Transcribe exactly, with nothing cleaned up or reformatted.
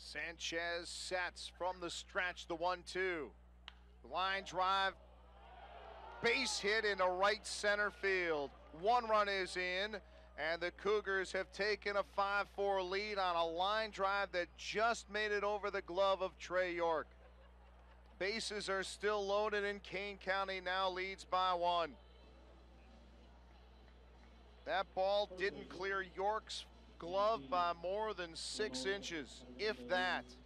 Sanchez sets from the stretch, the one two. Line drive, base hit into right center field. One run is in, and the Cougars have taken a five four lead on a line drive that just made it over the glove of Trey York. Bases are still loaded, and Kane County now leads by one. That ball didn't clear York's glove by more than six inches, if that.